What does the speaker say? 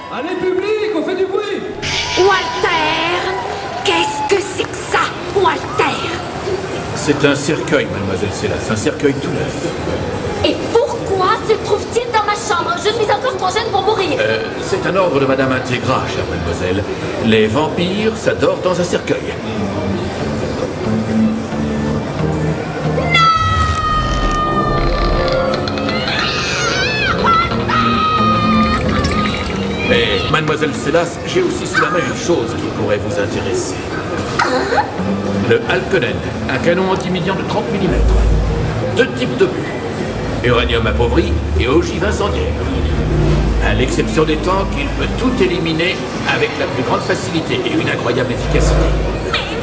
Allez, public, on fait du bruit! Walter! Qu'est-ce que c'est que ça, Walter? C'est un cercueil, mademoiselle Célas, un cercueil tout neuf. Et pourquoi se trouve-t-il dans ma chambre? Je suis encore trop jeune pour mourir. C'est un ordre de Madame Intégra, chère mademoiselle. Les vampires s'adorent dans un cercueil. Mais, mademoiselle Célas, j'ai aussi sous la main une chose qui pourrait vous intéresser. Le Halkonen, un canon antimidien de 30 mm. 2 types d'obus. Uranium appauvri et ogive incendiaire. À l'exception des tanks, il peut tout éliminer avec la plus grande facilité et une incroyable efficacité.